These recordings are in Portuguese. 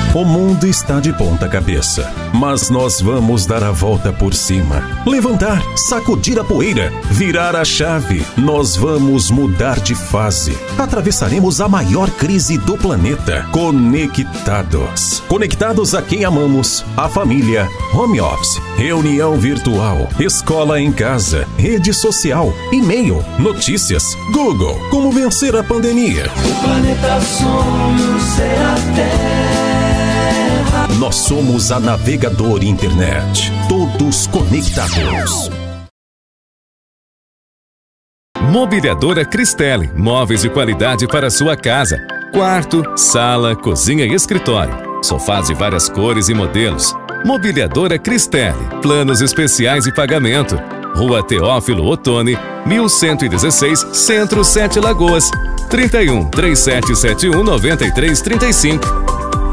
O mundo está de ponta cabeça, mas nós vamos dar a volta por cima. Levantar, sacudir a poeira, virar a chave. Nós vamos mudar de fase. Atravessaremos a maior crise do planeta. Conectados. Conectados a quem amamos, a família, home office, reunião virtual, escola em casa, rede social, e-mail, notícias, Google. Como vencer a pandemia? O planeta sonhos é a Terra. Nós somos a Navegador Internet. Todos conectados. Mobiliadora Cristelli. Móveis de qualidade para sua casa. Quarto, sala, cozinha e escritório. Sofás de várias cores e modelos. Mobiliadora Cristelli. Planos especiais e pagamento. Rua Teófilo Otoni, 1116, Centro, 7 Lagoas. 31 3771 9335.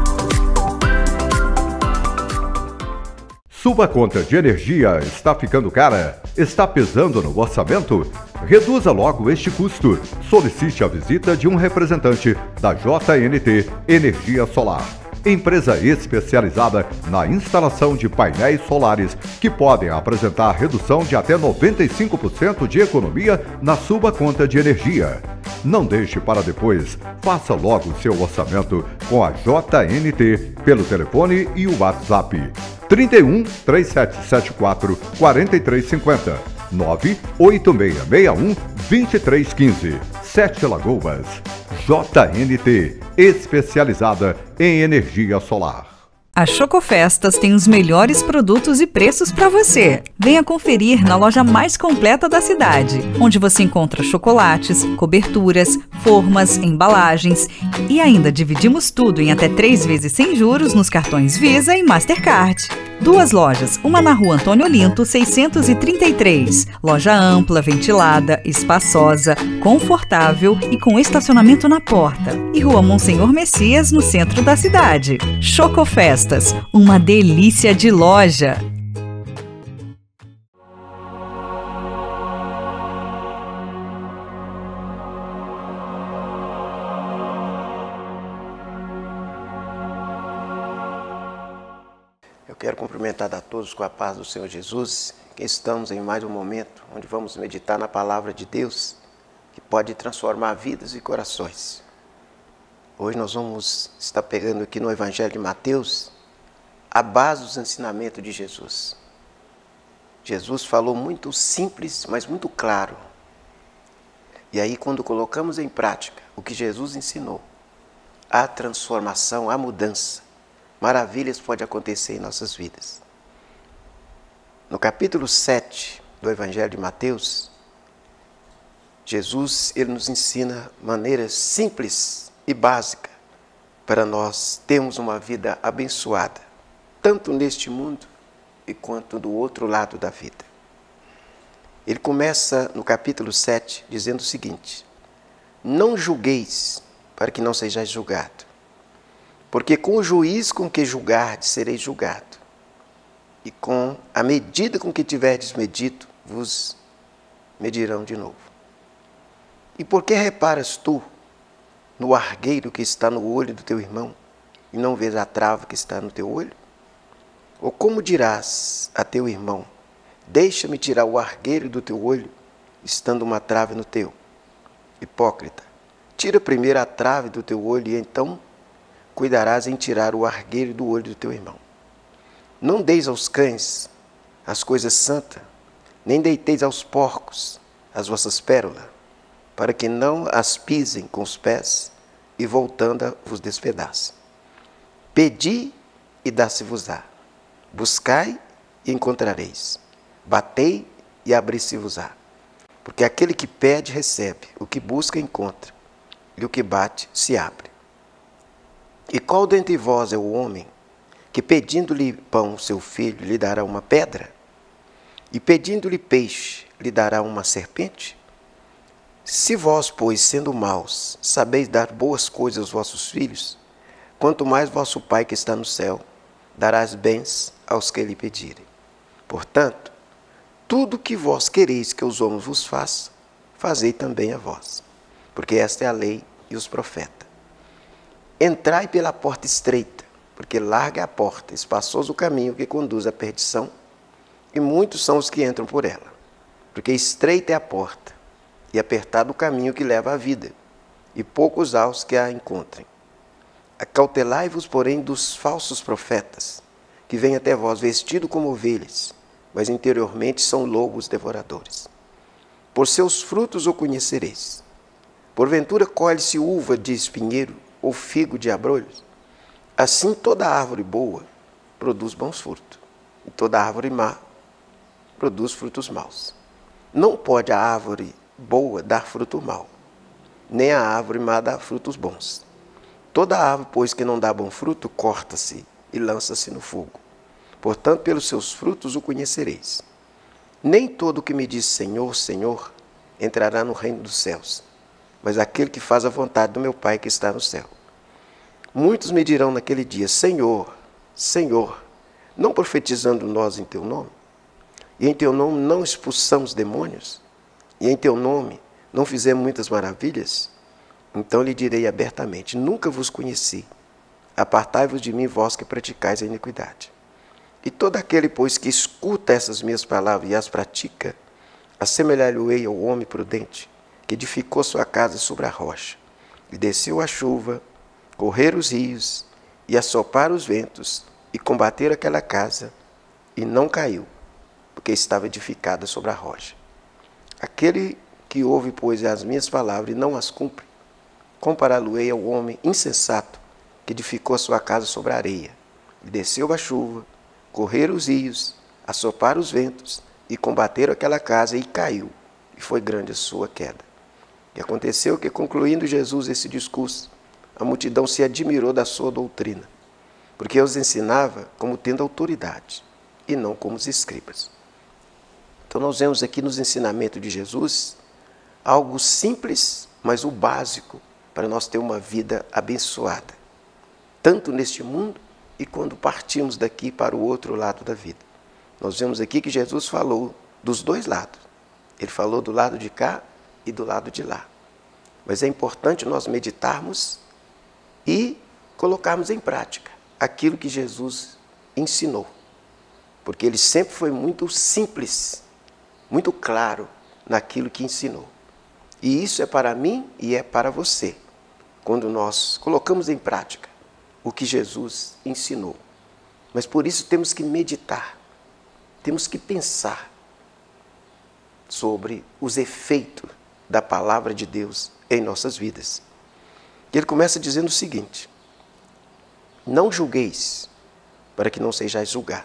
Sua conta de energia está ficando cara? Está pesando no orçamento? Reduza logo este custo. Solicite a visita de um representante da JNT Energia Solar, empresa especializada na instalação de painéis solares que podem apresentar redução de até 95% de economia na sua conta de energia. Não deixe para depois. Faça logo seu orçamento com a JNT pelo telefone e o WhatsApp 31 3774 4350 98661 2315 7 Lagoas. JNT, especializada em energia solar. A Chocofestas tem os melhores produtos e preços para você. Venha conferir na loja mais completa da cidade, onde você encontra chocolates, coberturas, formas, embalagens e ainda dividimos tudo em até 3 vezes sem juros nos cartões Visa e Mastercard. 2 lojas, uma na Rua Antônio Olinto, 633. Loja ampla, ventilada, espaçosa, confortável e com estacionamento na porta. E Rua Monsenhor Messias, no centro da cidade. Chocofestas, uma delícia de loja. Eu quero cumprimentar a todos com a paz do Senhor Jesus, que estamos em mais um momento onde vamos meditar na palavra de Deus, que pode transformar vidas e corações. Hoje nós vamos estar pegando aqui no Evangelho de Mateus a base dos ensinamentos de Jesus. Jesus falou muito simples, mas muito claro. E aí, quando colocamos em prática o que Jesus ensinou, a transformação, a mudança, maravilhas podem acontecer em nossas vidas. No capítulo 7 do Evangelho de Mateus, Jesus ele nos ensina maneiras simples e básicas para nós termos uma vida abençoada, tanto neste mundo e quanto do outro lado da vida. Ele começa no capítulo 7 dizendo o seguinte: não julgueis para que não sejais julgado. Porque com o juiz com que julgardes, sereis julgado. E com a medida com que tiverdes medido, vos medirão de novo. E por que reparas tu no argueiro que está no olho do teu irmão, e não vês a trava que está no teu olho? Ou como dirás a teu irmão, deixa-me tirar o argueiro do teu olho, estando uma trave no teu? Hipócrita, tira primeiro a trave do teu olho, e então cuidarás em tirar o argueiro do olho do teu irmão. Não deis aos cães as coisas santas, nem deiteis aos porcos as vossas pérolas, para que não as pisem com os pés e voltando vos despedacem. Pedi e dá-se-vos-á. Buscai e encontrareis. Batei e abri-se-vos-á. Porque aquele que pede recebe, o que busca encontra, e o que bate se abre. E qual dentre vós é o homem que, pedindo-lhe pão seu filho, lhe dará uma pedra? E pedindo-lhe peixe, lhe dará uma serpente? Se vós, pois, sendo maus, sabeis dar boas coisas aos vossos filhos, quanto mais vosso Pai que está no céu dará as bens aos que lhe pedirem. Portanto, tudo o que vós quereis que os homens vos façam, fazei também a vós, porque esta é a lei e os profetas. Entrai pela porta estreita, porque larga é a porta, espaçoso o caminho que conduz à perdição, e muitos são os que entram por ela. Porque estreita é a porta, e apertado o caminho que leva à vida, e poucos há os que a encontrem. Acautelai-vos, porém, dos falsos profetas, que vêm até vós vestidos como ovelhas, mas interiormente são lobos devoradores. Por seus frutos o conhecereis. Porventura colhe-se uva de espinheiro, ou figo de abrolhos? Assim toda árvore boa produz bons frutos, e toda árvore má produz frutos maus. Não pode a árvore boa dar fruto mau, nem a árvore má dar frutos bons. Toda árvore, pois, que não dá bom fruto, corta-se e lança-se no fogo. Portanto, pelos seus frutos o conhecereis. Nem todo o que me diz Senhor, Senhor, entrará no reino dos céus, mas aquele que faz a vontade do meu Pai que está no céu. Muitos me dirão naquele dia, Senhor, Senhor, não profetizando nós em teu nome? E em teu nome não expulsamos demônios? E em teu nome não fizemos muitas maravilhas? Então lhe direi abertamente, nunca vos conheci. Apartai-vos de mim, vós que praticais a iniquidade. E todo aquele, pois, que escuta essas minhas palavras e as pratica, assemelhar-lhe-ei ao homem prudente, que edificou sua casa sobre a rocha, e desceu a chuva, correr os rios, e assopar os ventos, e combater aquela casa, e não caiu, porque estava edificada sobre a rocha. Aquele que ouve, pois, as minhas palavras e não as cumpre, compará-lo-ei ao homem insensato, que edificou a sua casa sobre a areia, e desceu a chuva, correr os rios, assopar os ventos, e combateram aquela casa, e caiu, e foi grande a sua queda. E aconteceu que, concluindo Jesus esse discurso, a multidão se admirou da sua doutrina, porque os ensinava como tendo autoridade, e não como os escribas. Então nós vemos aqui nos ensinamentos de Jesus, algo simples, mas o básico, para nós ter uma vida abençoada, tanto neste mundo, e quando partimos daqui para o outro lado da vida. Nós vemos aqui que Jesus falou dos dois lados. Ele falou do lado de cá e do lado de lá. Mas é importante nós meditarmos e colocarmos em prática aquilo que Jesus ensinou. Porque ele sempre foi muito simples, muito claro naquilo que ensinou. E isso é para mim e é para você, quando nós colocamos em prática o que Jesus ensinou. Mas por isso temos que meditar, temos que pensar sobre os efeitos da palavra de Deus em nossas vidas. E ele começa dizendo o seguinte, não julgueis, para que não sejais julgado.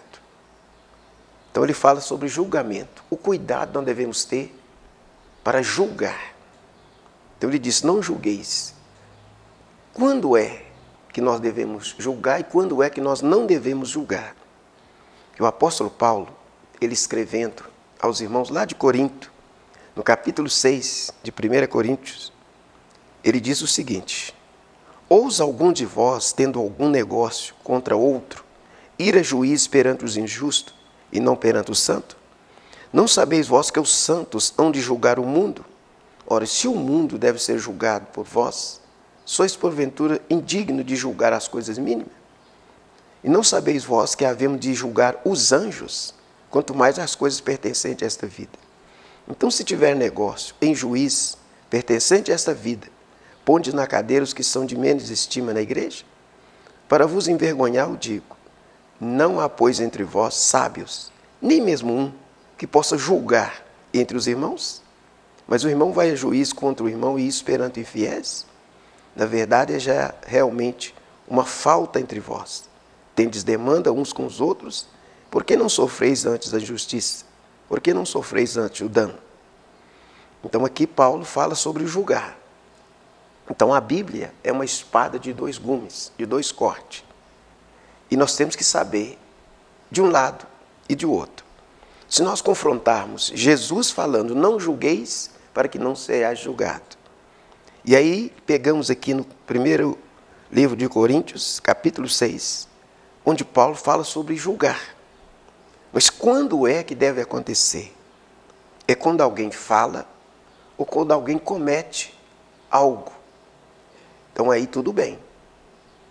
Então ele fala sobre julgamento, o cuidado que nós devemos ter para julgar. Então ele diz, não julgueis. Quando é que nós devemos julgar e quando é que nós não devemos julgar? E o apóstolo Paulo, ele escrevendo aos irmãos lá de Corinto, no capítulo 6 de 1 Coríntios, ele diz o seguinte, ousa algum de vós, tendo algum negócio contra outro, ir a juiz perante os injustos e não perante o santo? Não sabeis vós que os santos hão de julgar o mundo? Ora, se o mundo deve ser julgado por vós, sois porventura indigno de julgar as coisas mínimas? E não sabeis vós que havemos de julgar os anjos, quanto mais as coisas pertencentes a esta vida? Então, se tiver negócio em juiz pertencente a esta vida, ponde na cadeira os que são de menos estima na igreja? Para vos envergonhar, eu digo, não há, pois, entre vós sábios, nem mesmo um que possa julgar entre os irmãos? Mas o irmão vai a juiz contra o irmão e isso perante infiéis? Na verdade, é já realmente uma falta entre vós. Tendes demanda uns com os outros, por que não sofreis antes a justiça? Por que não sofreis antes o dano? Então aqui Paulo fala sobre julgar. Então a Bíblia é uma espada de dois gumes, de dois cortes. E nós temos que saber de um lado e de outro. Se nós confrontarmos Jesus falando, não julgueis para que não sejais julgado. E aí pegamos aqui no primeiro livro de Coríntios, capítulo 6, onde Paulo fala sobre julgar. Mas quando é que deve acontecer? É quando alguém fala ou quando alguém comete algo. Então aí tudo bem.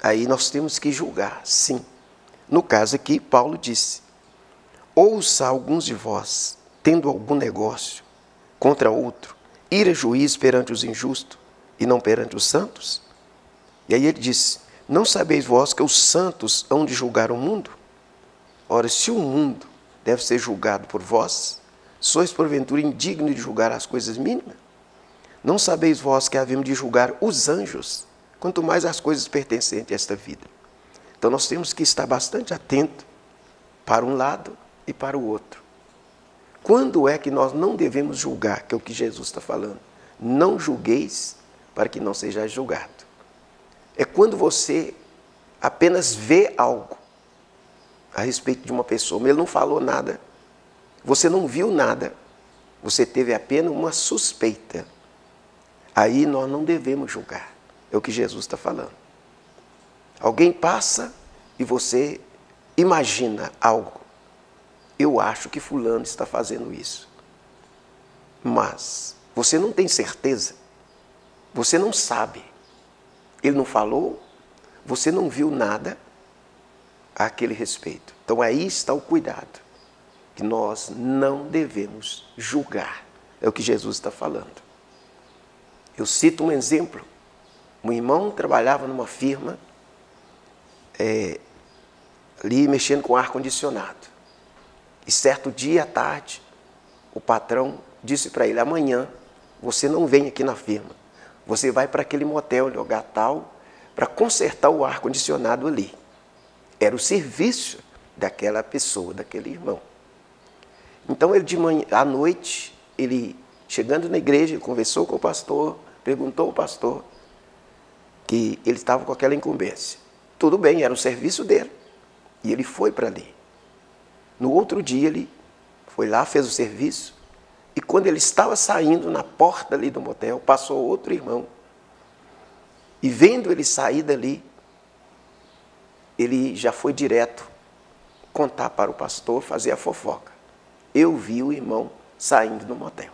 aí nós temos que julgar, sim. No caso aqui, Paulo disse: ouça alguns de vós, tendo algum negócio contra outro, ir a juiz perante os injustos e não perante os santos? E aí ele disse: não sabeis vós que os santos hão de julgar o mundo? Ora, se o mundo deve ser julgado por vós, sois porventura indignos de julgar as coisas mínimas? Não sabeis vós que havemos de julgar os anjos, quanto mais as coisas pertencentes a esta vida? Então nós temos que estar bastante atentos para um lado e para o outro. Quando é que nós não devemos julgar, que é o que Jesus está falando? Não julgueis para que não sejais julgado. É quando você apenas vê algo a respeito de uma pessoa, mas ele não falou nada, você não viu nada, você teve apenas uma suspeita. Aí nós não devemos julgar, é o que Jesus está falando. Alguém passa e você imagina algo. Eu acho que fulano está fazendo isso. Mas você não tem certeza, você não sabe. Ele não falou, você não viu nada a aquele respeito. Então aí está o cuidado, que nós não devemos julgar. É o que Jesus está falando. Eu cito um exemplo. Um irmão trabalhava numa firma, ali mexendo com ar-condicionado. E certo dia à tarde, o patrão disse para ele: amanhã você não vem aqui na firma. Você vai para aquele motel, lugar tal, para consertar o ar-condicionado ali. Era o serviço daquela pessoa, daquele irmão. Então ele de manhã, à noite, ele chegando na igreja, ele conversou com o pastor, perguntou ao pastor que ele estava com aquela incumbência. Tudo bem, era o serviço dele. E ele foi para ali. No outro dia ele foi lá, fez o serviço, e quando ele estava saindo na porta ali do motel, passou outro irmão. E vendo ele sair dali, ele já foi direto contar para o pastor, fazer a fofoca. Eu vi o irmão saindo do motel.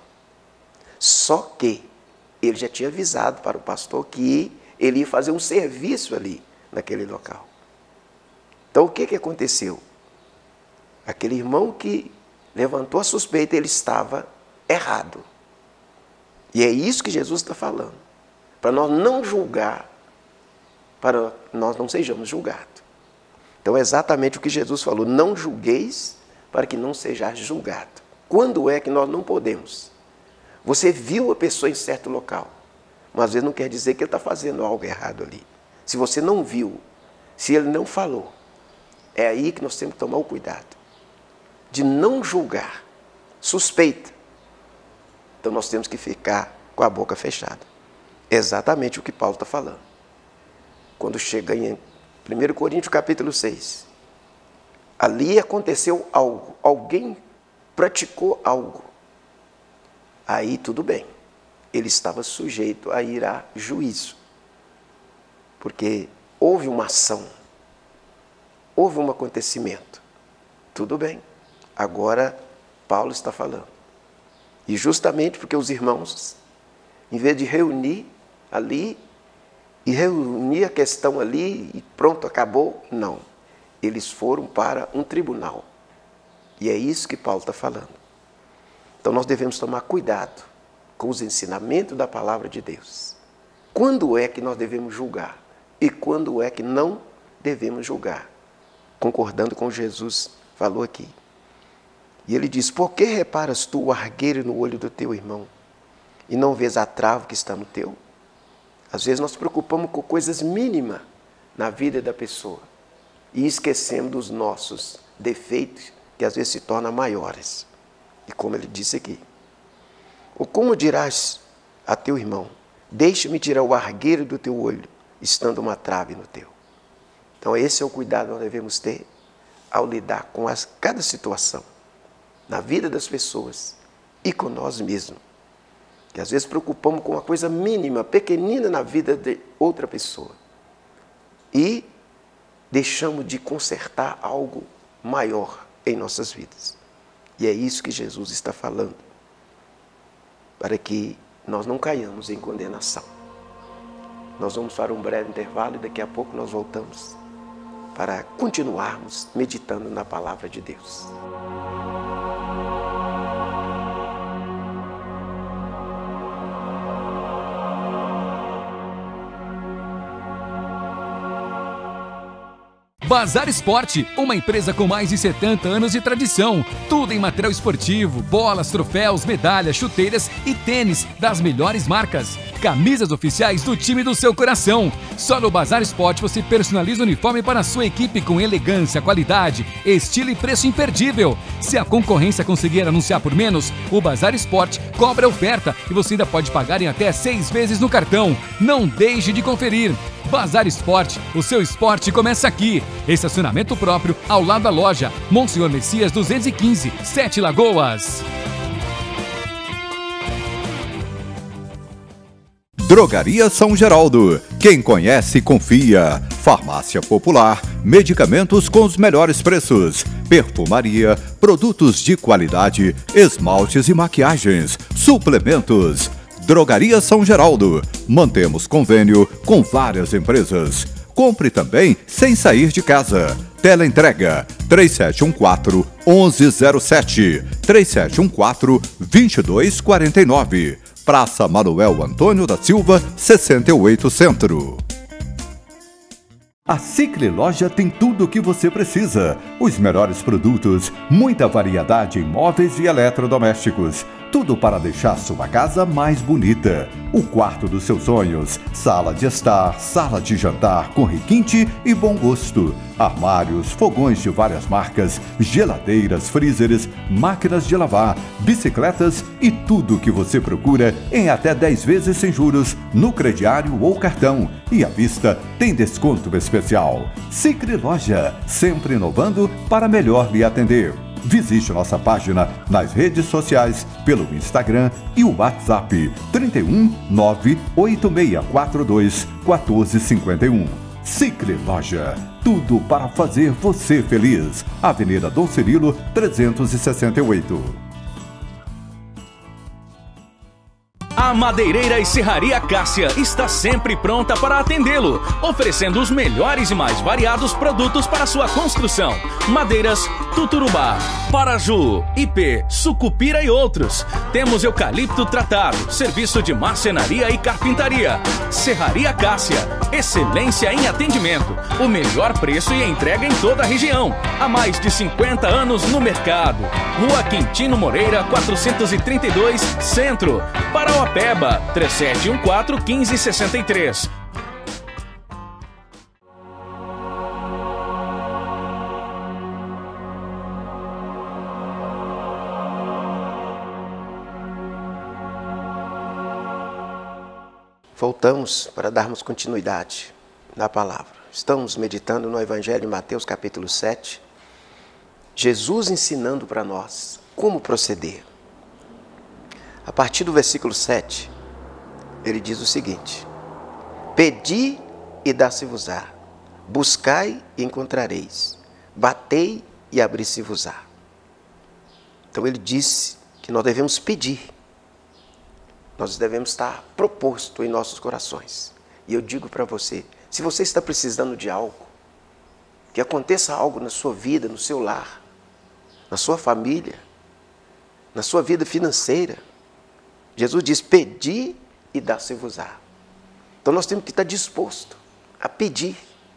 Só que ele já tinha avisado para o pastor que ele ia fazer um serviço ali, naquele local. Então o que aconteceu? Aquele irmão que levantou a suspeita, ele estava errado. E é isso que Jesus está falando. Para nós não julgar, para nós não sejamos julgados. Então é exatamente o que Jesus falou: não julgueis para que não sejais julgado. Quando é que nós não podemos? Você viu a pessoa em certo local, mas às vezes não quer dizer que ele está fazendo algo errado ali. Se você não viu, se ele não falou, é aí que nós temos que tomar o cuidado de não julgar, suspeita. Então nós temos que ficar com a boca fechada. É exatamente o que Paulo está falando. Quando chega em 1 Coríntios capítulo 6, ali aconteceu algo, alguém praticou algo. Aí tudo bem, ele estava sujeito a ir a juízo, porque houve uma ação, houve um acontecimento. Tudo bem, agora Paulo está falando. E justamente porque os irmãos, em vez de reunir ali, e reunir a questão ali e pronto, acabou, não. Eles foram para um tribunal. E é isso que Paulo está falando. Então nós devemos tomar cuidado com os ensinamentos da palavra de Deus. Quando é que nós devemos julgar? E quando é que não devemos julgar? Concordando com o que Jesus falou aqui. E ele diz: por que reparas tu o argueiro no olho do teu irmão e não vês a trave que está no teu? Às vezes nós nos preocupamos com coisas mínimas na vida da pessoa e esquecemos dos nossos defeitos, que às vezes se tornam maiores. E como ele disse aqui: ou como dirás a teu irmão: deixa-me tirar o argueiro do teu olho, estando uma trave no teu? Então esse é o cuidado que nós devemos ter ao lidar com cada situação, na vida das pessoas e com nós mesmos. Que às vezes preocupamos com uma coisa mínima, pequenina na vida de outra pessoa. E deixamos de consertar algo maior em nossas vidas. E é isso que Jesus está falando, para que nós não caiamos em condenação. Nós vamos para um breve intervalo e daqui a pouco nós voltamos para continuarmos meditando na palavra de Deus. Bazar Esporte, uma empresa com mais de 70 anos de tradição. Tudo em material esportivo, bolas, troféus, medalhas, chuteiras e tênis das melhores marcas. Camisas oficiais do time do seu coração. Só no Bazar Esporte você personaliza o uniforme para a sua equipe com elegância, qualidade, estilo e preço imperdível. Se a concorrência conseguir anunciar por menos, o Bazar Esporte cobra a oferta e você ainda pode pagar em até 6 vezes no cartão. Não deixe de conferir. Bazar Esporte, o seu esporte começa aqui. Estacionamento próprio ao lado da loja. Monsenhor Messias 215, 7 Lagoas. Drogaria São Geraldo. Quem conhece, confia. Farmácia Popular, medicamentos com os melhores preços. Perfumaria, produtos de qualidade, esmaltes e maquiagens, suplementos. Drogaria São Geraldo. Mantemos convênio com várias empresas. Compre também sem sair de casa. Teleentrega 3714-1107, 3714-2249. Praça Manuel Antônio da Silva, 68 Centro. A Sicre Loja tem tudo o que você precisa. Os melhores produtos, muita variedade em móveis e eletrodomésticos. Tudo para deixar sua casa mais bonita. O quarto dos seus sonhos, sala de estar, sala de jantar com requinte e bom gosto. Armários, fogões de várias marcas, geladeiras, freezers, máquinas de lavar, bicicletas e tudo o que você procura em até 10 vezes sem juros no crediário ou cartão. E à vista tem desconto especial. Sicre Loja, sempre inovando para melhor lhe atender. Visite nossa página nas redes sociais pelo Instagram e o WhatsApp 31 98642 1451. Sicre Loja, tudo para fazer você feliz. Avenida Dom Cirilo 368. A Madeireira e Serraria Cássia está sempre pronta para atendê-lo, oferecendo os melhores e mais variados produtos para sua construção. Madeiras Tuturubá, Paraju, Ipê, Sucupira e outros. Temos eucalipto tratado, serviço de marcenaria e carpintaria. Serraria Cássia, excelência em atendimento, o melhor preço e entrega em toda a região. Há mais de 50 anos no mercado. Rua Quintino Moreira, 432, Centro. Parauapeba, 3714-1563. Voltamos para darmos continuidade na palavra. Estamos meditando no Evangelho de Mateus, capítulo 7. Jesus ensinando para nós como proceder. A partir do versículo 7, ele diz o seguinte: Pedi e dá-se-vos-á, buscai e encontrareis, batei e abri-se-vos-á. Então ele disse que nós devemos pedir, nós devemos estar proposto em nossos corações. E eu digo para você, se você está precisando de algo, que aconteça algo na sua vida, no seu lar, na sua família, na sua vida financeira, Jesus diz, pedi e dá-se-vos-á. Então nós temos que estar disposto a pedir.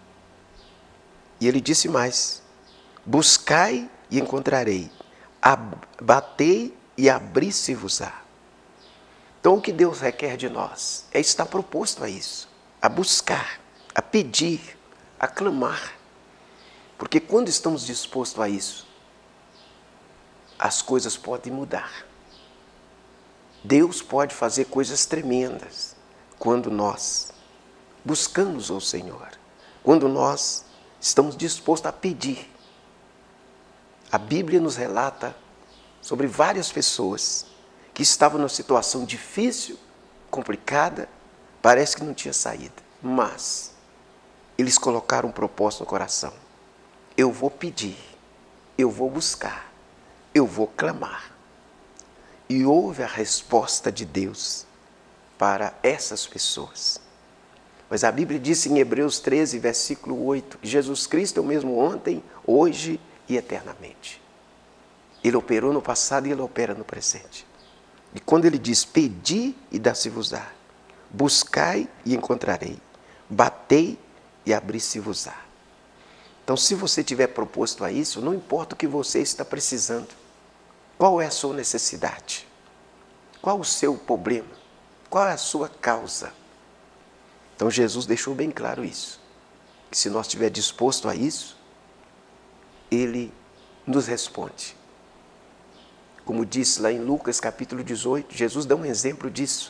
E ele disse mais, buscai e encontrarei, batei e abri-se-vos-á. Então o que Deus requer de nós é estar proposto a isso, a buscar, a pedir, a clamar. Porque quando estamos dispostos a isso, as coisas podem mudar. Deus pode fazer coisas tremendas quando nós buscamos o Senhor, quando nós estamos dispostos a pedir. A Bíblia nos relata sobre várias pessoas que estavam numa situação difícil, complicada, parece que não tinha saída, mas eles colocaram um propósito no coração. Eu vou pedir, eu vou buscar, eu vou clamar. E houve a resposta de Deus para essas pessoas. Mas a Bíblia diz em Hebreus 13, versículo 8, que Jesus Cristo é o mesmo ontem, hoje e eternamente. Ele operou no passado e Ele opera no presente. E quando Ele diz, pedi e dá-se-vos-á, buscai e encontrarei, batei e abri-se-vos-á. Então, se você tiver proposto a isso, não importa o que você está precisando, qual é a sua necessidade, qual o seu problema, qual é a sua causa. Então, Jesus deixou bem claro isso, que se nós estivermos dispostos a isso, Ele nos responde. Como disse lá em Lucas capítulo 18, Jesus dá um exemplo disso.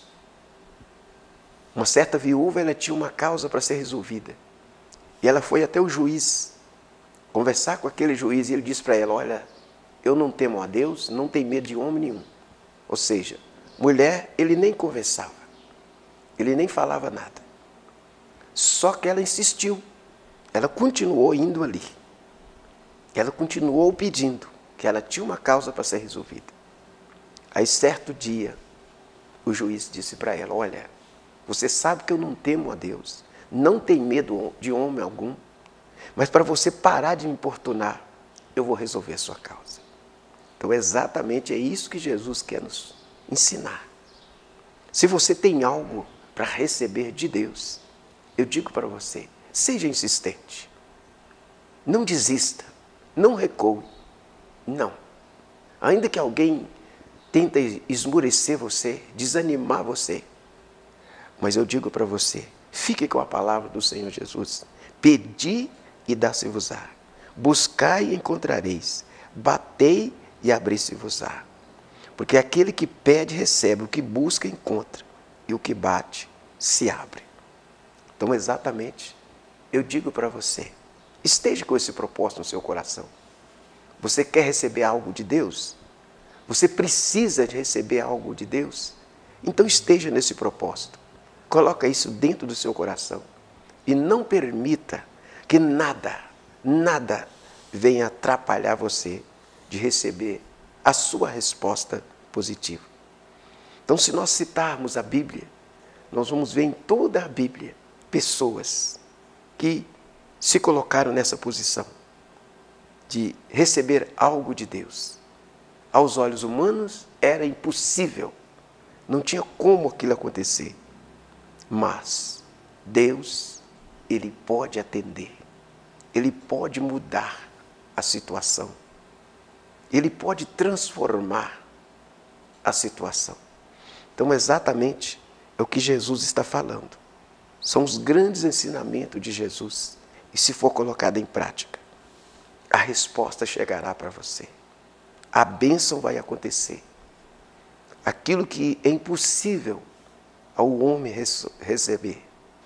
Uma certa viúva, ela tinha uma causa para ser resolvida. E ela foi até o juiz, conversar com aquele juiz, e ele disse para ela, olha, eu não temo a Deus, não tenho medo de homem nenhum. Ou seja, mulher, ele nem conversava, ele nem falava nada. Só que ela insistiu, ela continuou indo ali. Ela continuou pedindo, que ela tinha uma causa para ser resolvida. Aí, certo dia, o juiz disse para ela, olha, você sabe que eu não temo a Deus, não tenho medo de homem algum, mas para você parar de me importunar, eu vou resolver a sua causa. Então, exatamente é isso que Jesus quer nos ensinar. Se você tem algo para receber de Deus, eu digo para você, seja insistente. Não desista, não recue, não. Ainda que alguém tente esmorecer você, desanimar você, mas eu digo para você, fique com a palavra do Senhor Jesus. Pedi e dá-se-vos-á. Buscai e encontrareis. Batei e abri-se-vos-á. Porque aquele que pede, recebe. O que busca, encontra. E o que bate, se abre. Então, exatamente, eu digo para você, esteja com esse propósito no seu coração. Você quer receber algo de Deus? Você precisa de receber algo de Deus? Então, esteja nesse propósito. Coloca isso dentro do seu coração. E não permita que nada venha atrapalhar você de receber a sua resposta positiva. Então, se nós citarmos a Bíblia, nós vamos ver em toda a Bíblia pessoas que se colocaram nessa posição de receber algo de Deus. Aos olhos humanos era impossível, não tinha como aquilo acontecer. Mas Deus, Ele pode atender, Ele pode mudar a situação, Ele pode transformar a situação. Então, exatamente é o que Jesus está falando. São os grandes ensinamentos de Jesus. E se for colocado em prática, a resposta chegará para você. A bênção vai acontecer. Aquilo que é impossível ao homem receber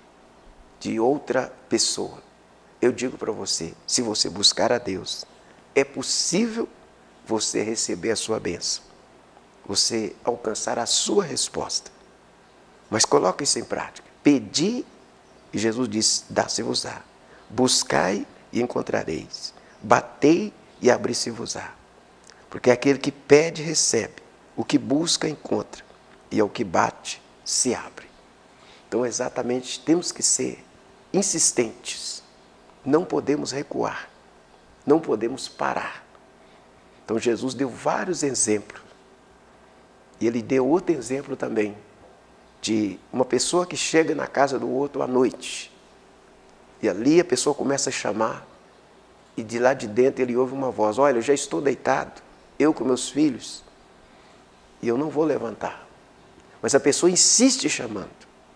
de outra pessoa, eu digo para você, se você buscar a Deus, é possível você receber a sua bênção, você alcançar a sua resposta. Mas coloque isso em prática. Pedi, e Jesus disse, dá-se-vos-á. Buscai e encontrareis. Batei e abri-se-vos-á. Porque aquele que pede, recebe. O que busca, encontra. E ao que bate, se abre. Então, exatamente, temos que ser insistentes. Não podemos recuar. Não podemos parar. Então, Jesus deu vários exemplos. E Ele deu outro exemplo também, de uma pessoa que chega na casa do outro à noite. E ali a pessoa começa a chamar, e de lá de dentro ele ouve uma voz, olha, eu já estou deitado, eu com meus filhos, e eu não vou levantar. Mas a pessoa insiste chamando.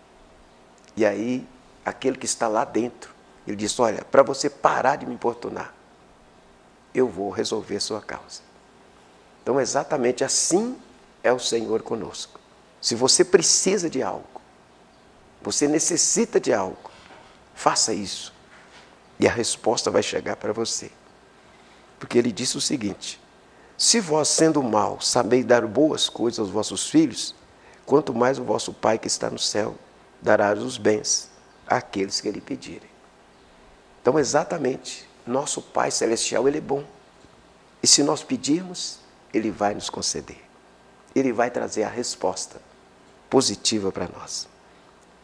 E aí, aquele que está lá dentro, ele diz, olha, para você parar de me importunar, eu vou resolver a sua causa. Então, exatamente assim é o Senhor conosco. Se você precisa de algo, você necessita de algo, faça isso. E a resposta vai chegar para você. Porque Ele disse o seguinte, se vós, sendo mau, sabeis dar boas coisas aos vossos filhos, quanto mais o vosso Pai que está no céu dará os bens àqueles que lhe pedirem. Então, exatamente, nosso Pai Celestial, Ele é bom. E se nós pedirmos, Ele vai nos conceder. Ele vai trazer a resposta positiva para nós.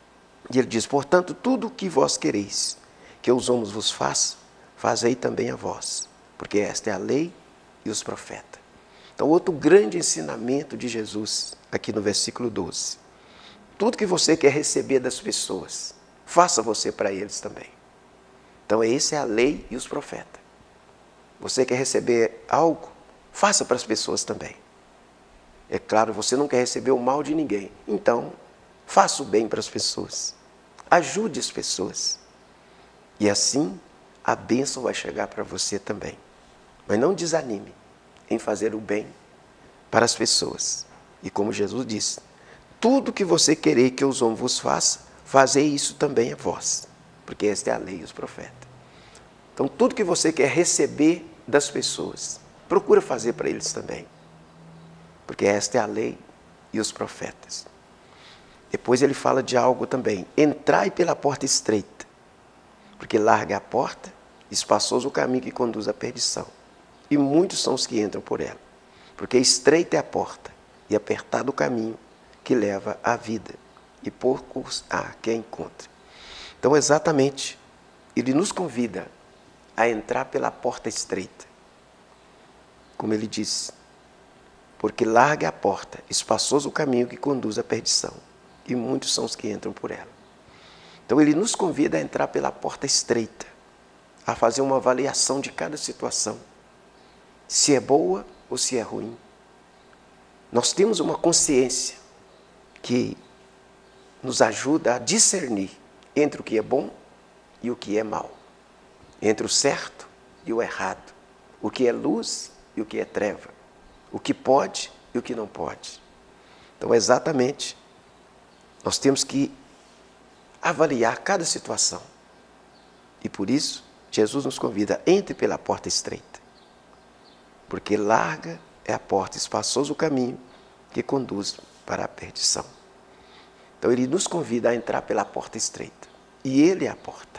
E ele diz, portanto, tudo o que vós quereis que os homens vos façam, fazei também a vós, porque esta é a lei e os profetas. Então, outro grande ensinamento de Jesus, aqui no versículo 12. Tudo que você quer receber das pessoas, faça você para eles também. Então, essa é a lei e os profetas. Você quer receber algo, faça para as pessoas também. É claro, você não quer receber o mal de ninguém. Então, faça o bem para as pessoas. Ajude as pessoas. E assim, a bênção vai chegar para você também. Mas não desanime em fazer o bem para as pessoas. E como Jesus disse, tudo que você querer que os homens vos façam, fazei isso também a vós. Porque esta é a lei e os profetas. Então, tudo que você quer receber das pessoas, procura fazer para eles também. Porque esta é a lei e os profetas. Depois ele fala de algo também. Entrai pela porta estreita, porque larga é a porta, espaçoso o caminho que conduz à perdição. E muitos são os que entram por ela. Porque estreita é a porta e apertado o caminho que leva à vida. E poucos há quem encontre. Então, exatamente, ele nos convida a entrar pela porta estreita. Como ele disse, porque larga é a porta, espaçoso o caminho que conduz à perdição. E muitos são os que entram por ela. Então, ele nos convida a entrar pela porta estreita, a fazer uma avaliação de cada situação, se é boa ou se é ruim. Nós temos uma consciência que nos ajuda a discernir entre o que é bom e o que é mal, entre o certo e o errado, o que é luz e o que é treva, o que pode e o que não pode. Então, exatamente, nós temos que avaliar cada situação. E por isso, Jesus nos convida, entre pela porta estreita. Porque larga é a porta, espaçoso o caminho que conduz para a perdição. Então, ele nos convida a entrar pela porta estreita. E ele é a porta.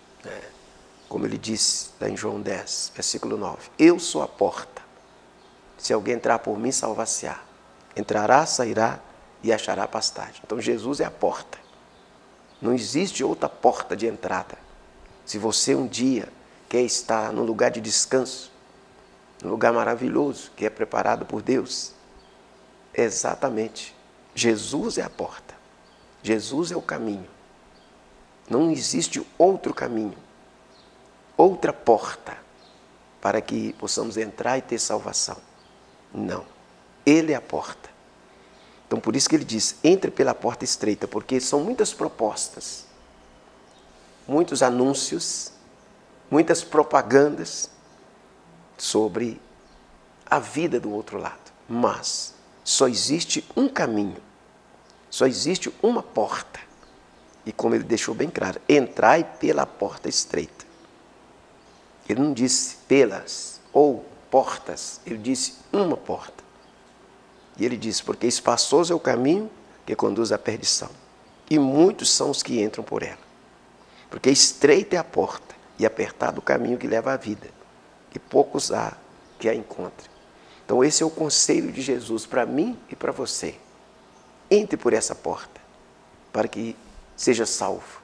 Como ele disse lá em João 10, versículo 9. Eu sou a porta. Se alguém entrar por mim, salvar-se-á. Entrará, sairá e achará pastagem. Então, Jesus é a porta. Não existe outra porta de entrada. Se você um dia quer estar num lugar de descanso, num lugar maravilhoso que é preparado por Deus, exatamente, Jesus é a porta. Jesus é o caminho. Não existe outro caminho, outra porta para que possamos entrar e ter salvação. Não. Ele é a porta. Então, por isso que ele diz, entre pela porta estreita, porque são muitas propostas, muitos anúncios, muitas propagandas sobre a vida do outro lado. Mas só existe um caminho, só existe uma porta. E como ele deixou bem claro, entrai pela porta estreita. Ele não disse pelas ou portas, ele disse uma porta. E ele diz, porque espaçoso é o caminho que conduz à perdição, e muitos são os que entram por ela. Porque estreita é a porta, e apertado o caminho que leva à vida, e poucos há que a encontrem. Então esse é o conselho de Jesus para mim e para você. Entre por essa porta, para que seja salvo,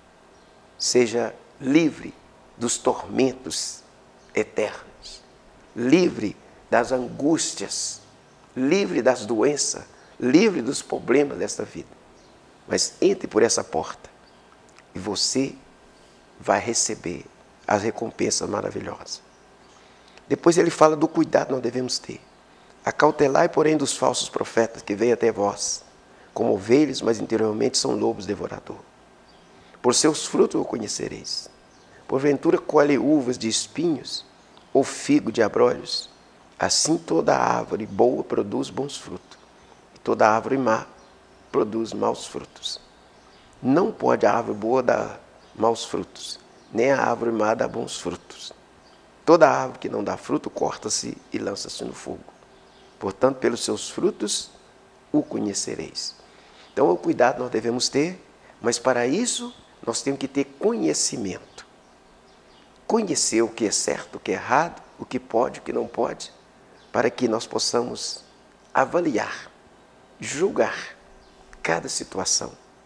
seja livre dos tormentos eternos, livre das angústias, livre das doenças, livre dos problemas desta vida. Mas entre por essa porta e você vai receber as recompensas maravilhosas. Depois ele fala do cuidado que nós devemos ter. Acautelai, porém, dos falsos profetas que vêm até vós, como ovelhas, mas interiormente são lobos devoradores. Por seus frutos o conhecereis. Porventura colhe uvas de espinhos ou figo de abrolhos? Assim toda árvore boa produz bons frutos, e toda árvore má produz maus frutos. Não pode a árvore boa dar maus frutos, nem a árvore má dar bons frutos. Toda árvore que não dá fruto corta-se e lança-se no fogo. Portanto, pelos seus frutos o conhecereis. Então, o cuidado nós devemos ter, mas para isso nós temos que ter conhecimento. Conhecer o que é certo, o que é errado, o que pode, o que não pode, para que nós possamos avaliar, julgar cada situação.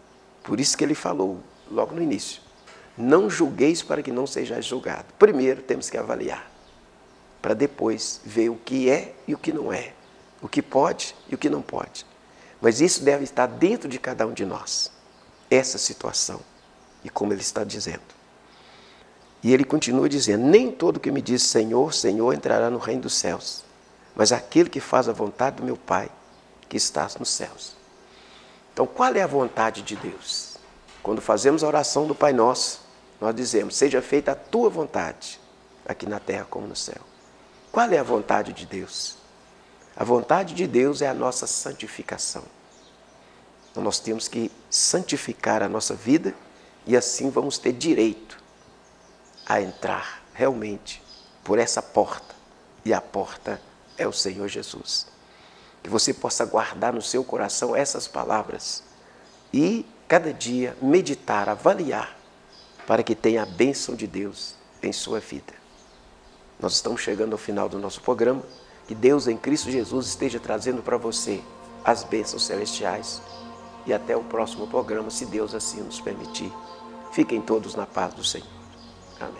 Por isso que ele falou logo no início, não julgueis para que não sejais julgado. Primeiro temos que avaliar, para depois ver o que é e o que não é, o que pode e o que não pode. Mas isso deve estar dentro de cada um de nós, essa situação, e como ele está dizendo. E ele continua dizendo, nem todo que me diz Senhor, Senhor entrará no reino dos céus, mas aquele que faz a vontade do meu Pai, que está nos céus. Então, qual é a vontade de Deus? Quando fazemos a oração do Pai Nosso, nós dizemos, seja feita a tua vontade, aqui na terra como no céu. Qual é a vontade de Deus? A vontade de Deus é a nossa santificação. Então, nós temos que santificar a nossa vida e assim vamos ter direito a entrar realmente por essa porta. E a porta é o Senhor Jesus. Que você possa guardar no seu coração essas palavras e cada dia meditar, avaliar, para que tenha a bênção de Deus em sua vida. Nós estamos chegando ao final do nosso programa. Que Deus em Cristo Jesus esteja trazendo para você as bênçãos celestiais. E até o próximo programa, se Deus assim nos permitir. Fiquem todos na paz do Senhor. Amém.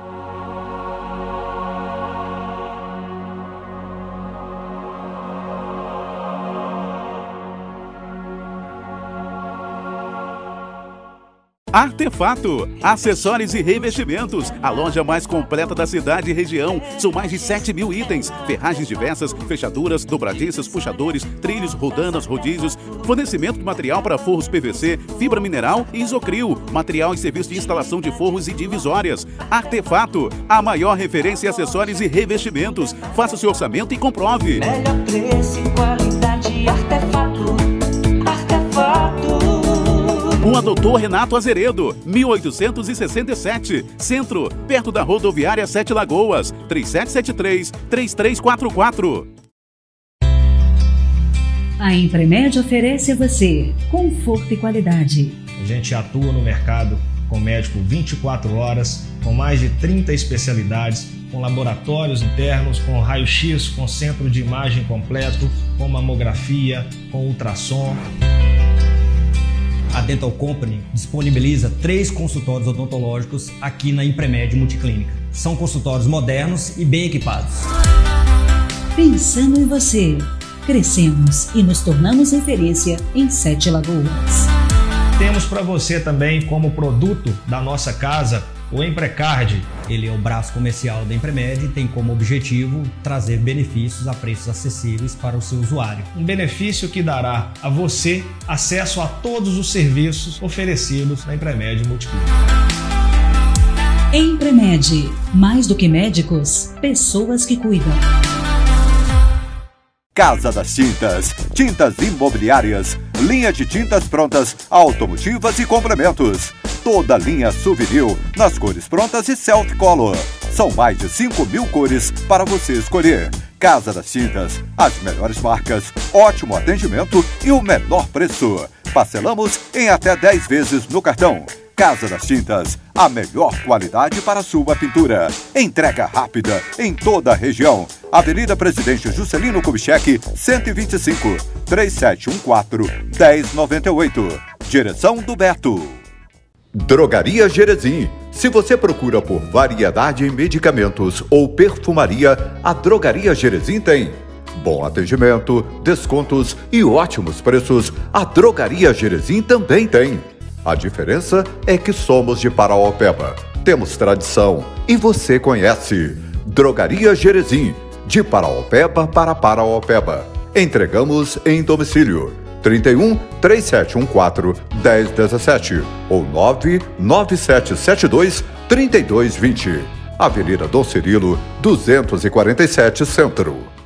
Artefato, acessórios e revestimentos, a loja mais completa da cidade e região. São mais de 7.000 itens, ferragens diversas, fechaduras, dobradiças, puxadores, trilhos, rodanas, rodízios, fornecimento de material para forros PVC, fibra mineral e isocril, material e serviço de instalação de forros e divisórias. Artefato, a maior referência em acessórios e revestimentos. Faça seu orçamento e comprove. Melhor preço e qualidade, Artefato, Artefato. Rua Doutor Renato Azeredo, 1867, Centro, perto da rodoviária 7 Lagoas, 3773-3344. A Impremed oferece a você conforto e qualidade. A gente atua no mercado com médico 24 horas, com mais de 30 especialidades, com laboratórios internos, com raio-x, com centro de imagem completo, com mamografia, com ultrassom. A Dental Company disponibiliza 3 consultórios odontológicos aqui na Impremed Multiclínica. São consultórios modernos e bem equipados. Pensando em você, crescemos e nos tornamos referência em 7 Lagoas. Temos para você também, como produto da nossa casa, o Emprecard. Ele é o braço comercial da Impremed e tem como objetivo trazer benefícios a preços acessíveis para o seu usuário. Um benefício que dará a você acesso a todos os serviços oferecidos na Impremed Multiclínica. Impremed, mais do que médicos, pessoas que cuidam. Casa das Tintas, tintas imobiliárias, linha de tintas prontas, automotivas e complementos. Toda linha Souvenir nas cores prontas e Self Color. São mais de 5.000 cores para você escolher. Casa das Tintas, as melhores marcas, ótimo atendimento e o menor preço. Parcelamos em até 10 vezes no cartão. Casa das Tintas, a melhor qualidade para sua pintura. Entrega rápida em toda a região. Avenida Presidente Juscelino Kubitschek, 125, 3714-1098. Direção do Beto. Drogaria Jerezim. Se você procura por variedade em medicamentos ou perfumaria, a Drogaria Jerezim tem. Bom atendimento, descontos e ótimos preços, a Drogaria Jerezim também tem. A diferença é que somos de Paraopeba. Temos tradição e você conhece. Drogaria Jerezim, de Paraopeba para Paraopeba. Entregamos em domicílio. 31 3714 1017 ou 99772 3220. Avenida Dom Cirilo, 247 Centro.